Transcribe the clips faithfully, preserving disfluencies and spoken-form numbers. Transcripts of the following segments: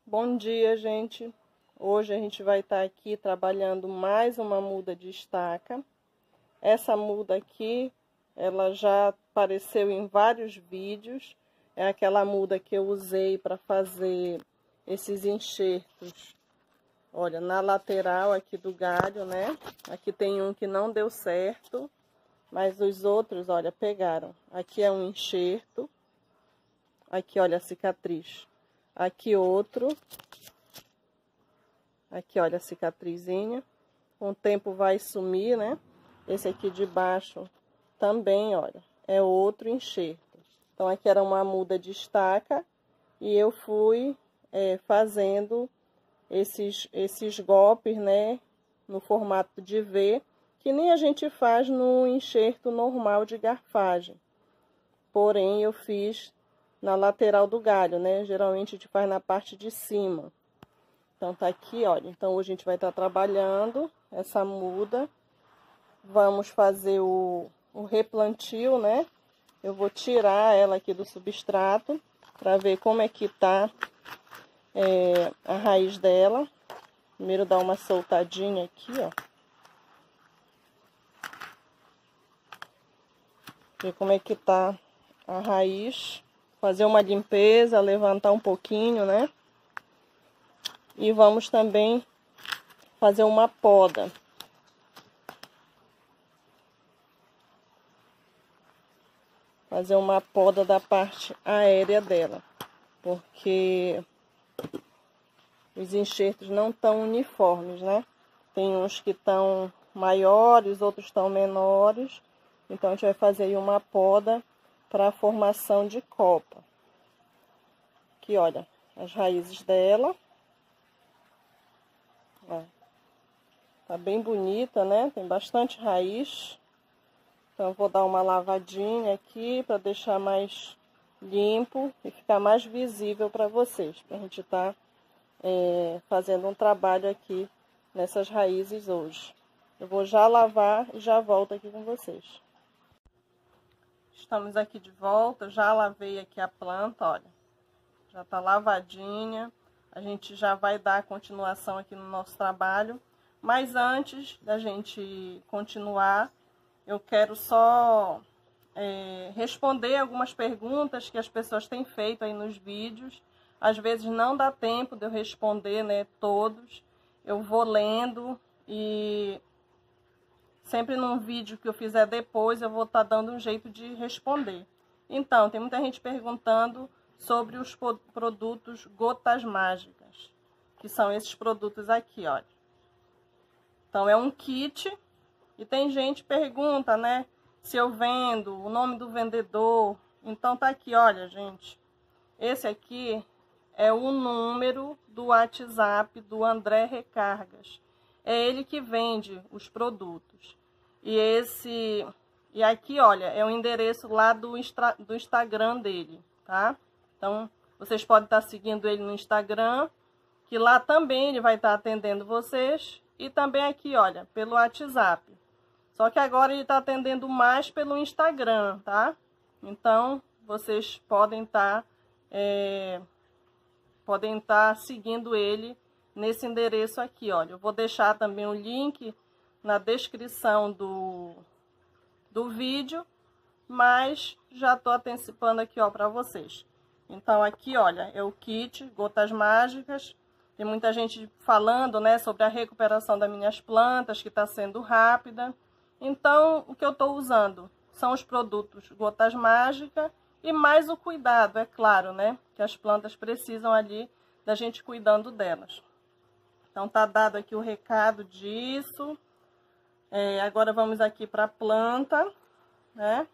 Bom dia, gente. Hoje a gente vai estar aqui trabalhando mais uma muda de estaca. Essa muda aqui, ela já apareceu em vários vídeos. É aquela muda que eu usei para fazer esses enxertos. Olha, na lateral aqui do galho, né? Aqui tem um que não deu certo, mas os outros, olha, pegaram. Aqui é um enxerto. Aqui, olha a cicatriz. Aqui outro. Aqui, olha a cicatrizinha. Com o tempo vai sumir, né? Esse aqui de baixo também, olha, é outro enxerto. Então, aqui era uma muda de estaca e eu fui é, fazendo esses, esses golpes, né? No formato de V, que nem a gente faz no enxerto normal de garfagem. Porém, eu fiz na lateral do galho, né? Geralmente a gente faz na parte de cima. Então, tá aqui, olha. Então, hoje a gente vai estar trabalhando essa muda. Vamos fazer o, o replantio, né? Eu vou tirar ela aqui do substrato para ver como é que tá é, a raiz dela. Primeiro dar uma soltadinha aqui, ó. Ver como é que tá a raiz. Fazer uma limpeza, levantar um pouquinho, né? E vamos também fazer uma poda. Fazer uma poda da parte aérea dela. Porque os enxertos não estão uniformes, né? Tem uns que estão maiores, outros estão menores. Então, a gente vai fazer aí uma poda para a formação de copa. Aqui, olha, as raízes dela. Ó. Tá bem bonita, né? Tem bastante raiz. Então, eu vou dar uma lavadinha aqui para deixar mais limpo e ficar mais visível para vocês. Pra gente tá é, fazendo um trabalho aqui nessas raízes hoje. Eu vou já lavar e já volto aqui com vocês. Estamos aqui de volta, já lavei aqui a planta, olha. Já tá lavadinha. A gente já vai dar continuação aqui no nosso trabalho. Mas antes da gente continuar, eu quero só é, responder algumas perguntas que as pessoas têm feito aí nos vídeos. Às vezes não dá tempo de eu responder, né, todos. Eu vou lendo e sempre num vídeo que eu fizer depois, eu vou estar dando um jeito de responder. Então, tem muita gente perguntando sobre os produtos Gotas Mágicas, que são esses produtos aqui, olha. Então, é um kit, e tem gente que pergunta, né, se eu vendo, o nome do vendedor. Então, tá aqui, olha, gente. Esse aqui é o número do WhatsApp do André Recargas. É ele que vende os produtos. E esse e aqui, olha, é o endereço lá do, Instra, do Instagram dele, tá? Então, vocês podem estar seguindo ele no Instagram, que lá também ele vai estar atendendo vocês. E também aqui, olha, pelo WhatsApp. Só que agora ele está atendendo mais pelo Instagram, tá? Então, vocês podem estar, é, podem estar seguindo ele nesse endereço aqui, olha. Eu vou deixar também o link na descrição do, do vídeo, mas já estou antecipando aqui, ó, para vocês. Então, aqui, olha, é o kit Gotas Mágicas. Tem muita gente falando, né, sobre a recuperação das minhas plantas, que está sendo rápida. Então, o que eu estou usando são os produtos Gotas Mágicas e mais o cuidado, é claro, né, que as plantas precisam ali da gente cuidando delas. Então, tá dado aqui o recado disso. É, agora, vamos aqui para a planta, né?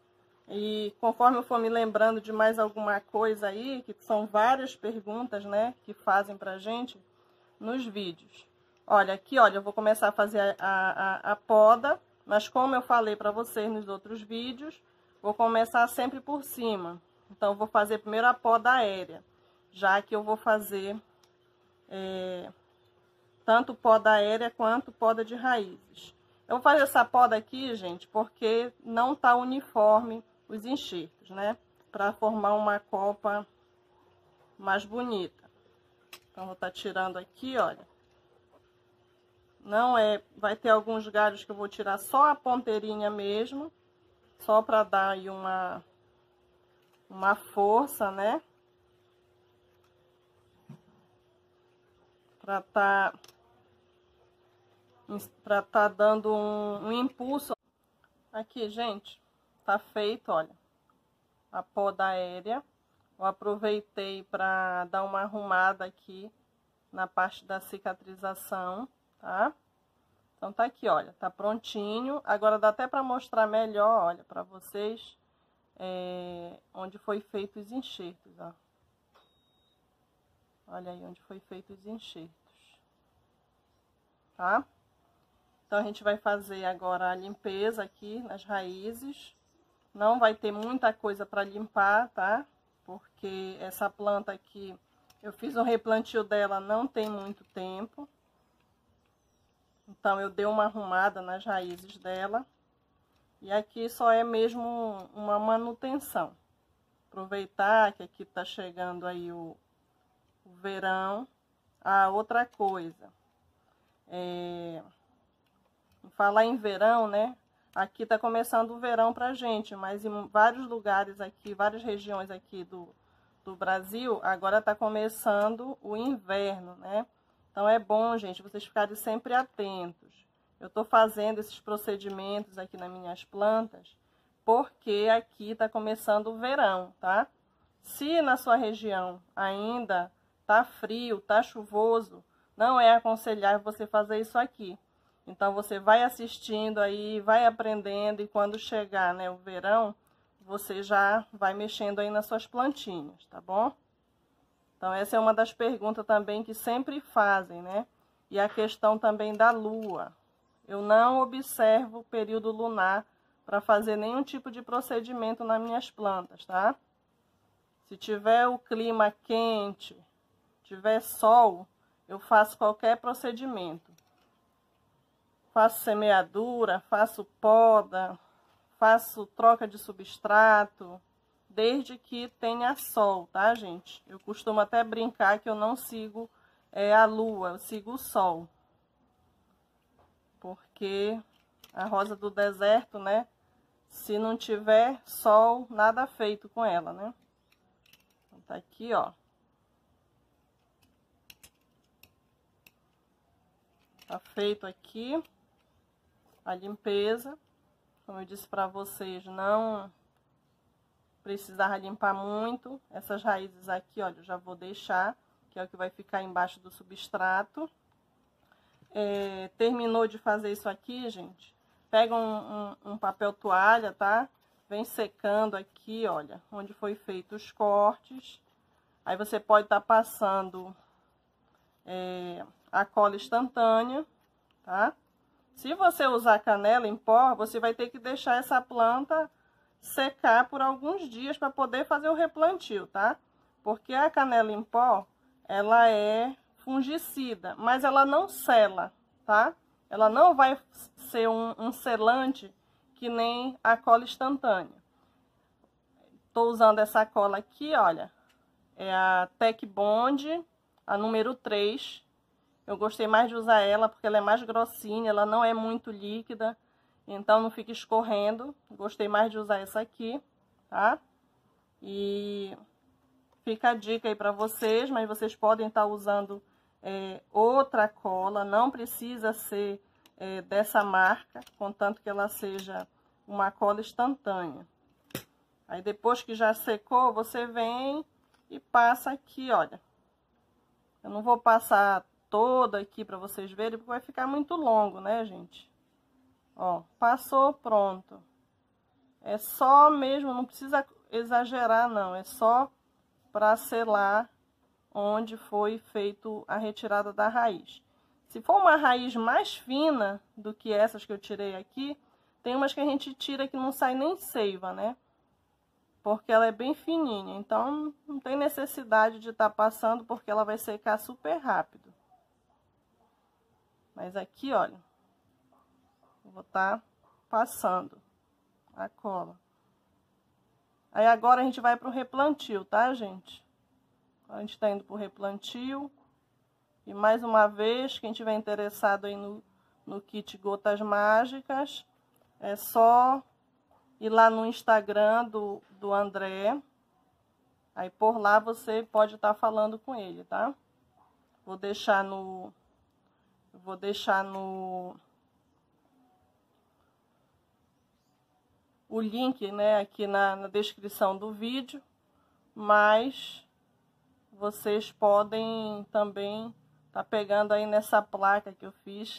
E conforme eu for me lembrando de mais alguma coisa aí, que são várias perguntas, né, que fazem pra gente nos vídeos. Olha, aqui, olha, eu vou começar a fazer a, a, a poda, mas como eu falei pra vocês nos outros vídeos, vou começar sempre por cima. Então, eu vou fazer primeiro a poda aérea, já que eu vou fazer é, tanto poda aérea quanto poda de raízes. Eu vou fazer essa poda aqui, gente, porque não tá uniforme os enxertos, né? Para formar uma copa mais bonita. Então, vou estar tirando aqui, olha. Não é... Vai ter alguns galhos que eu vou tirar só a ponteirinha mesmo. Só para dar aí uma... Uma força, né? Para tá... Para tá dando um, um impulso. Aqui, gente. Tá feito, olha. A poda aérea. Eu aproveitei para dar uma arrumada aqui na parte da cicatrização, tá? Então, tá aqui, olha, tá prontinho. Agora, dá até para mostrar melhor, olha, para vocês, é, onde foi feito os enxertos, ó. Olha aí onde foi feito os enxertos, tá? Então, a gente vai fazer agora a limpeza aqui nas raízes. Não vai ter muita coisa para limpar, tá? Porque essa planta aqui, eu fiz um replantio dela não tem muito tempo. Então, eu dei uma arrumada nas raízes dela. E aqui só é mesmo uma manutenção. Aproveitar que aqui tá chegando aí o, o verão. Ah, outra coisa. É, falar em verão, né? Aqui tá começando o verão pra gente, mas em vários lugares aqui, várias regiões aqui do, do Brasil, agora tá começando o inverno, né? Então, é bom, gente, vocês ficarem sempre atentos. Eu tô fazendo esses procedimentos aqui nas minhas plantas, porque aqui tá começando o verão, tá? Se na sua região ainda tá frio, tá chuvoso, não é aconselhável você fazer isso aqui. Então, você vai assistindo aí, vai aprendendo, e quando chegar, né, o verão, você já vai mexendo aí nas suas plantinhas, tá bom? Então, essa é uma das perguntas também que sempre fazem, né? E a questão também da lua. Eu não observo o período lunar para fazer nenhum tipo de procedimento nas minhas plantas, tá? Se tiver o clima quente, tiver sol, eu faço qualquer procedimento. Faço semeadura, faço poda, faço troca de substrato, desde que tenha sol, tá, gente? Eu costumo até brincar que eu não sigo é, a lua, eu sigo o sol. Porque a rosa do deserto, né? Se não tiver sol, nada feito com ela, né? Então, tá aqui, ó. Tá feito aqui a limpeza. Como eu disse pra vocês, não precisava limpar muito. Essas raízes aqui, olha, eu já vou deixar, que é o que vai ficar embaixo do substrato. É, terminou de fazer isso aqui, gente, pega um, um, um papel toalha, tá? Vem secando aqui, olha, onde foi feito os cortes. Aí você pode estar tá passando é, a cola instantânea, tá? Se você usar canela em pó, você vai ter que deixar essa planta secar por alguns dias para poder fazer o replantio, tá? Porque a canela em pó, ela é fungicida, mas ela não sela, tá? Ela não vai ser um, um selante que nem a cola instantânea. Tô usando essa cola aqui, olha, é a Tec Bond, a número três. Eu gostei mais de usar ela porque ela é mais grossinha, ela não é muito líquida, então não fica escorrendo. Gostei mais de usar essa aqui, tá? E fica a dica aí para vocês, mas vocês podem estar usando é, outra cola, não precisa ser é, dessa marca, contanto que ela seja uma cola instantânea. Aí depois que já secou, você vem e passa aqui, olha. Eu não vou passar toda aqui para vocês verem, porque vai ficar muito longo, né, gente? Ó, passou, pronto. É só mesmo, não precisa exagerar, não. É só para selar onde foi feito a retirada da raiz. Se for uma raiz mais fina do que essas que eu tirei aqui, tem umas que a gente tira que não sai nem seiva, né? Porque ela é bem fininha, então não tem necessidade de estar passando, porque ela vai secar super rápido. Mas aqui, olha, eu vou estar passando a cola. Aí agora a gente vai para o replantio, tá, gente? A gente tá indo pro replantio. E mais uma vez, quem tiver interessado aí no, no kit Gotas Mágicas, é só ir lá no Instagram do, do André. Aí por lá você pode estar falando com ele, tá? Vou deixar no... Vou deixar no... o link, né, aqui na, na descrição do vídeo. Mas vocês podem também tá pegando aí nessa placa que eu fiz.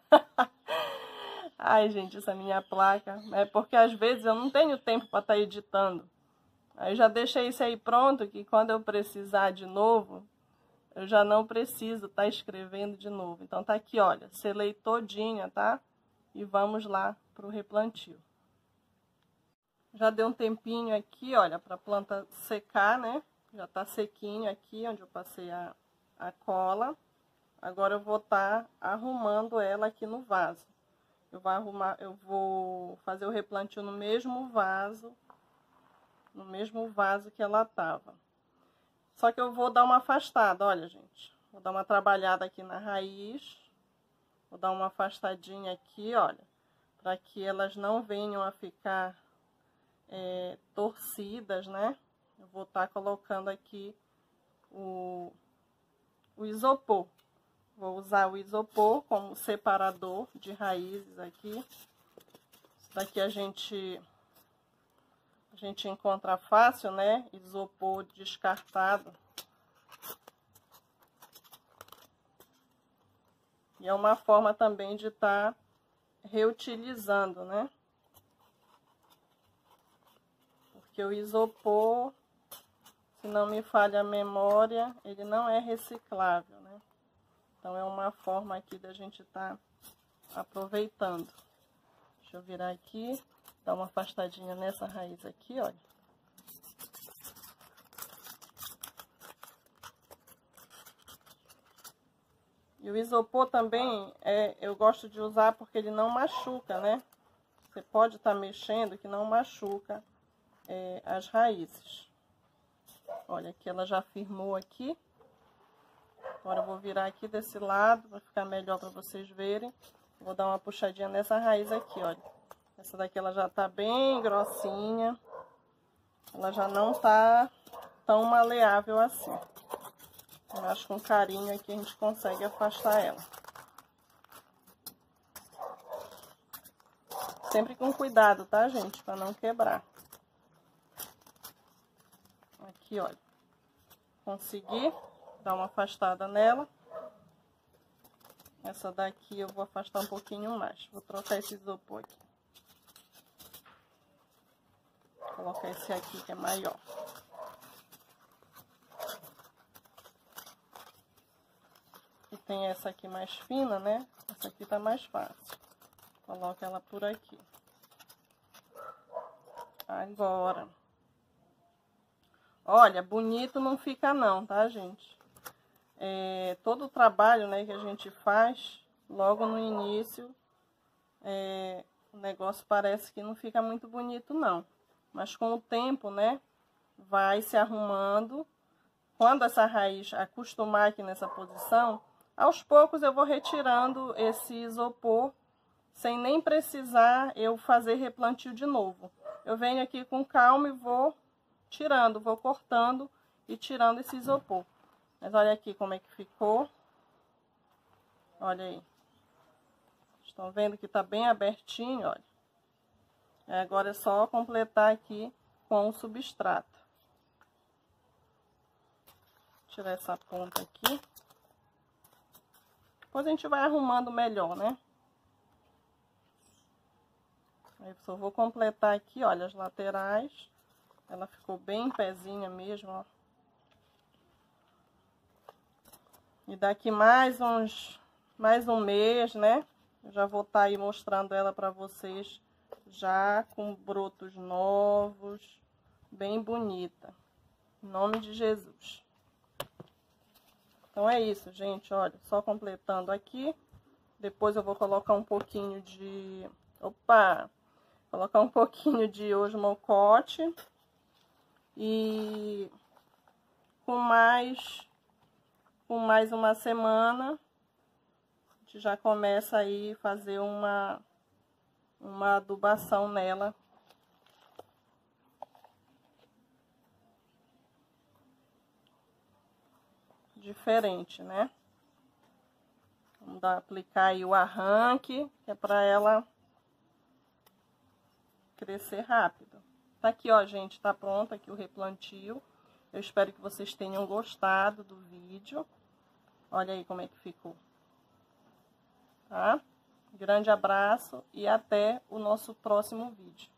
Ai, gente, essa minha placa. É porque às vezes eu não tenho tempo para estar editando. Aí já deixei isso aí pronto, que quando eu precisar de novo, eu já não preciso estar tá escrevendo de novo. Então tá aqui, olha, selei todinha, tá? E vamos lá pro replantio. Já deu um tempinho aqui, olha, para a planta secar, né? Já tá sequinho aqui, onde eu passei a, a cola. Agora eu vou estar tá arrumando ela aqui no vaso. Eu vou arrumar, eu vou fazer o replantio no mesmo vaso, no mesmo vaso que ela tava. Só que eu vou dar uma afastada, olha, gente. Vou dar uma trabalhada aqui na raiz. Vou dar uma afastadinha aqui, olha, para que elas não venham a ficar é, torcidas, né? Eu vou estar tá colocando aqui o, o isopor. Vou usar o isopor como separador de raízes aqui. Isso daqui a gente... A gente encontra fácil, né? Isopor descartado. E é uma forma também de estar tá reutilizando, né? Porque o isopor, se não me falha a memória, ele não é reciclável, né? Então é uma forma aqui da gente estar tá aproveitando. Deixa eu virar aqui. Dá uma afastadinha nessa raiz aqui, olha. E o isopor também, é, eu gosto de usar porque ele não machuca, né? Você pode estar tá mexendo que não machuca é, as raízes. Olha, aqui ela já firmou aqui. Agora eu vou virar aqui desse lado, para ficar melhor para vocês verem. Vou dar uma puxadinha nessa raiz aqui, olha. Essa daqui ela já tá bem grossinha. Ela já não tá tão maleável assim. Eu acho que com carinho aqui a gente consegue afastar ela. Sempre com cuidado, tá, gente? Pra não quebrar. Aqui, olha. Consegui dar uma afastada nela. Essa daqui eu vou afastar um pouquinho mais. Vou trocar esse isopor aqui. Vou colocar esse aqui que é maior. E tem essa aqui mais fina, né? Essa aqui tá mais fácil. Coloca ela por aqui. Agora. Olha, bonito não fica não, tá, gente? É, todo o trabalho, né, que a gente faz, logo no início, é, o negócio parece que não fica muito bonito, não. Mas com o tempo, né, vai se arrumando. Quando essa raiz acostumar aqui nessa posição, aos poucos eu vou retirando esse isopor, sem nem precisar eu fazer replantio de novo. Eu venho aqui com calma e vou tirando, vou cortando e tirando esse isopor. Mas olha aqui como é que ficou. Olha aí. Estão vendo que tá bem abertinho, olha. Agora é só completar aqui com o substrato. Tirar essa ponta aqui. Depois a gente vai arrumando melhor, né? Aí só vou completar aqui, olha, as laterais. Ela ficou bem em pezinha mesmo, ó. E daqui mais uns, mais um mês, né? Eu já vou estar aí mostrando ela pra vocês, já com brotos novos, bem bonita. Em nome de Jesus. Então é isso, gente, olha, só completando aqui. Depois eu vou colocar um pouquinho de... Opa! Colocar um pouquinho de osmocote. E com mais com mais uma semana, a gente já começa aí a fazer uma, uma adubação nela. Diferente, né? Vamos dar, aplicar aí o arranque, que é para ela crescer rápido. Tá aqui, ó, gente, tá pronto aqui o replantio. Eu espero que vocês tenham gostado do vídeo. Olha aí como é que ficou. Tá? Grande abraço e até o nosso próximo vídeo.